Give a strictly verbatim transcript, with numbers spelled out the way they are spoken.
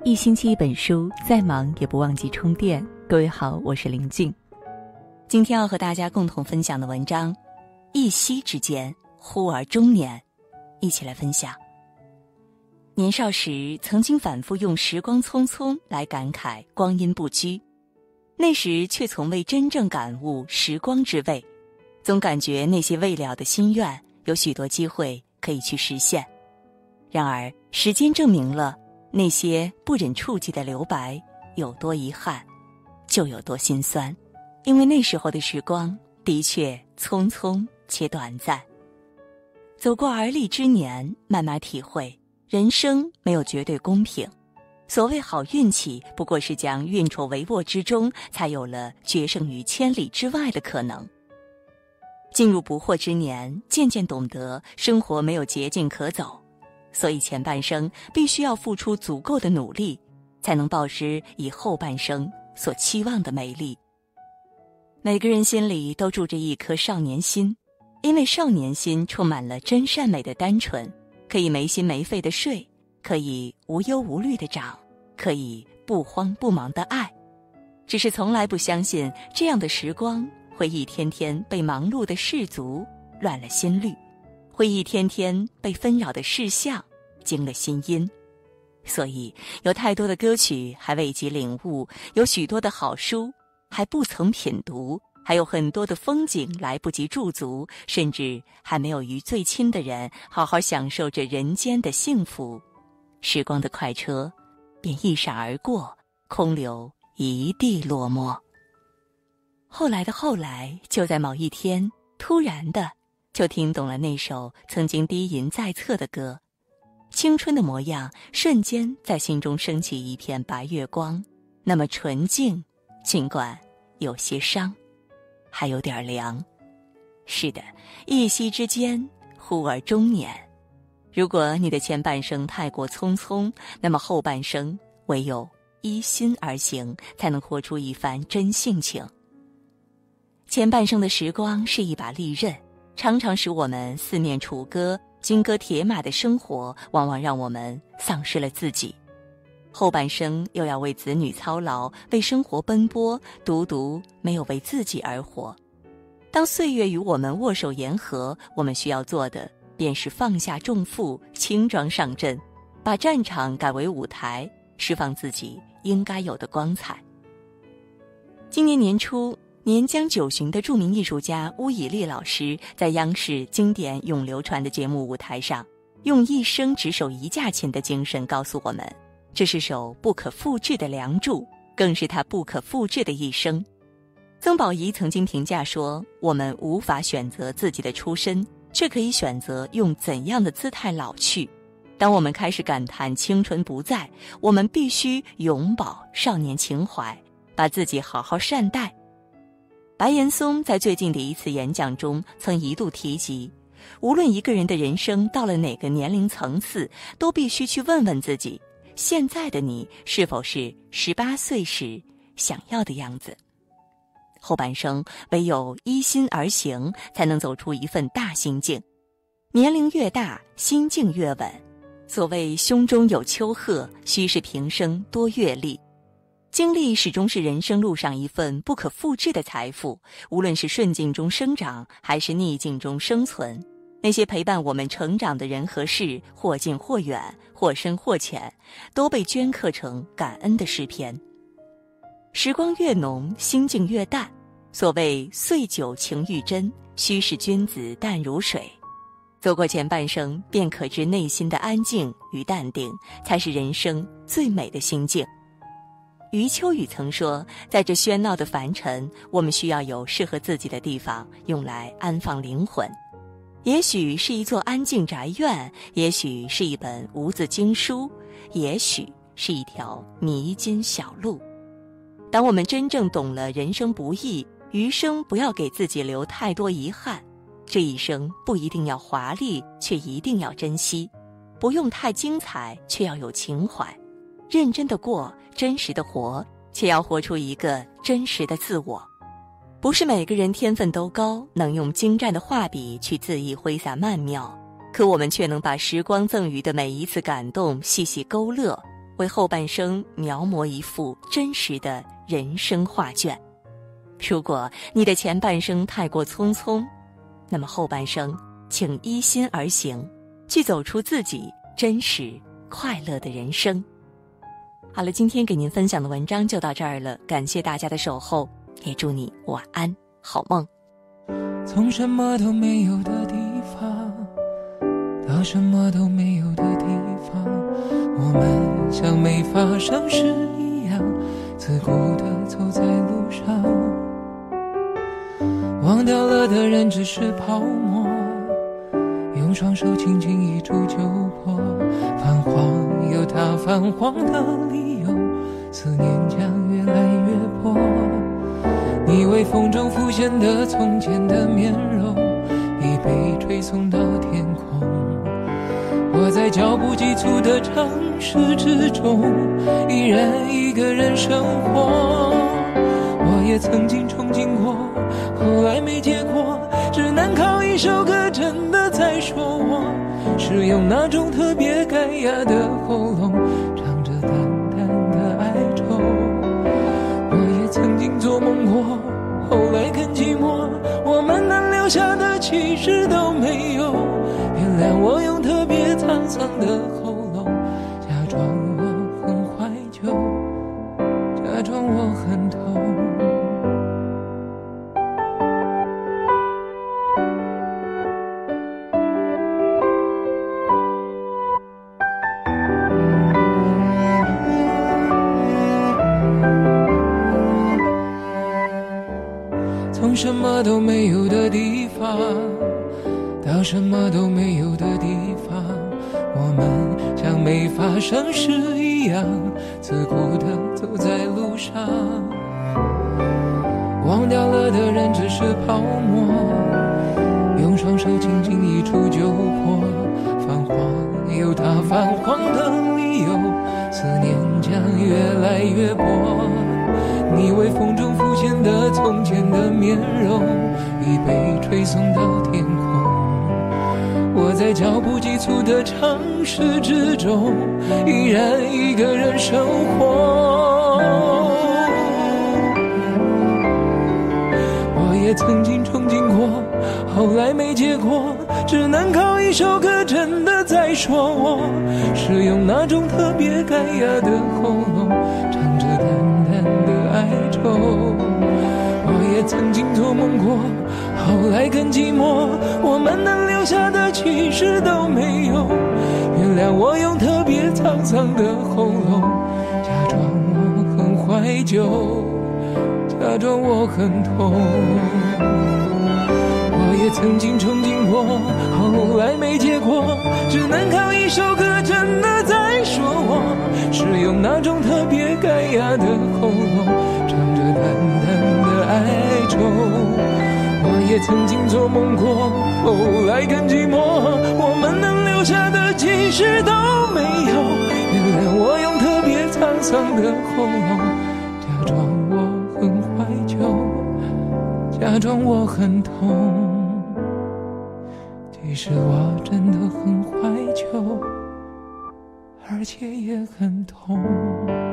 一星期一本书，再忙也不忘记充电。各位好，我是林静。 今天要和大家共同分享的文章，一夕之间，忽而中年，一起来分享。年少时曾经反复用时光匆匆来感慨光阴不居，那时却从未真正感悟时光之味，总感觉那些未了的心愿有许多机会可以去实现。然而时间证明了那些不忍触及的留白有多遗憾，就有多心酸。因为那时候的时光的确匆匆且短暂。走过而立之年，慢慢体会人生没有绝对公平，所谓好运气不过是将运筹帷幄之中，才有了决胜于千里之外的可能。进入不惑之年，渐渐懂得生活没有捷径可走，所以前半生必须要付出足够的努力，才能报之以后半生所期望的美丽。每个人心里都住着一颗少年心，因为少年心充满了真善美的单纯，可以没心没肺的睡，可以无忧无虑的长，可以不慌不忙的爱。只是从来不相信这样的时光会一天天被忙碌的世俗乱了心律，会一天天被纷扰的事项惊了心音。所以有太多的歌曲还未及领悟，有许多的好书还不曾品读，还有很多的风景来不及驻足，甚至还没有与最亲的人好好享受着人间的幸福。时光的快车便一闪而过，空留一地落寞。后来的后来，就在某一天，突然的就听懂了那首曾经低吟在侧的歌。青春的模样瞬间在心中升起一片白月光，那么纯净，尽管有些伤，还有点凉。是的，一夕之间，忽而中年。如果你的前半生太过匆匆，那么后半生唯有依心而行，才能活出一番真性情。前半生的时光是一把利刃，常常使我们四面楚歌，金戈铁马的生活往往让我们丧失了自己。后半生又要为子女操劳，为生活奔波，独独没有为自己而活。当岁月与我们握手言和，我们需要做的便是放下重负，轻装上阵，把战场改为舞台，释放自己应该有的光彩。今年年初，年将九旬的著名艺术家巫以丽老师在央视经典永流传的节目舞台上，用一生只手一架琴的精神告诉我们，这是首不可复制的梁祝，更是他不可复制的一生。曾宝仪曾经评价说，我们无法选择自己的出身，却可以选择用怎样的姿态老去。当我们开始感叹青春不在，我们必须永葆少年情怀，把自己好好善待。白岩松在最近的一次演讲中曾一度提及，无论一个人的人生到了哪个年龄层次，都必须去问问自己，现在的你是否是十八岁时想要的样子。后半生唯有依心而行，才能走出一份大心境。年龄越大，心境越稳。所谓胸中有丘壑，须是平生多阅历。经历始终是人生路上一份不可复制的财富，无论是顺境中生长，还是逆境中生存。那些陪伴我们成长的人和事，或近或远，或深或浅，都被镌刻成感恩的诗篇。时光越浓，心境越淡。所谓岁久情愈真，须是君子淡如水。走过前半生，便可知内心的安静与淡定，才是人生最美的心境。余秋雨曾说，在这喧闹的凡尘，我们需要有适合自己的地方，用来安放灵魂。也许是一座安静宅院，也许是一本无字经书，也许是一条迷津小路。当我们真正懂了人生不易，余生不要给自己留太多遗憾。这一生不一定要华丽，却一定要珍惜；不用太精彩，却要有情怀。认真的过，真实的活，且要活出一个真实的自我。不是每个人天分都高，能用精湛的画笔去恣意挥洒曼妙，可我们却能把时光赠予的每一次感动细细勾勒， 为后半生描摹一幅真实的人生画卷。如果你的前半生太过匆匆，那么后半生请依心而行，去走出自己真实快乐的人生。好了，今天给您分享的文章就到这儿了，感谢大家的守候，也祝你晚安好梦。 从什么都没有的地方到什么都没有的地方，我们像没发生事一样自顾地走在路上，忘掉了的人只是泡沫，用双手轻轻一触就破，泛黄有它泛黄的理由，思念将越来越薄。你微风中浮现的从前的面容，已被吹送到天空。我在脚步急促的城市之中，依然一个人生活。我也曾经憧憬过，后来没结果，只能靠一首歌真的在说我，是用那种特别干哑的喉咙唱着淡淡的哀愁。我也曾经做梦过，后来更寂寞，我们能留下的其实都没有。原谅我用特别沧桑的喉咙，假装我很怀旧，假装我很痛。从什么都没有的地方到什么都没有的地方，我们像没发生事一样自顾地走在路上，忘掉了的人只是泡沫，用双手轻轻一触就破，泛黄有它泛黄的理由，思念将越来越薄。你微风中浮现的从前的面容，已被吹送到天空。我在脚步急促的城市之中，依然一个人生活。我也曾经憧憬过，后来没结果，只能靠一首歌真的在说我，是用那种特别干哑的喉咙唱着淡淡的哀愁。我也曾经做梦过，后来更寂寞，我们能留下的其实都没有。原谅我用特别沧桑的喉咙，假装我很怀旧，假装我很痛。我也曾经憧憬过，后来没结果，只能靠一首歌真的在说我，是用那种特别干哑的喉咙唱着淡淡的哀愁。我也曾经做梦过，后来更寂寞，我们能留下的其实都没有。原谅我用特别沧桑的喉咙，假装我很怀旧，假装我很痛。其实我真的很怀旧，而且也很痛。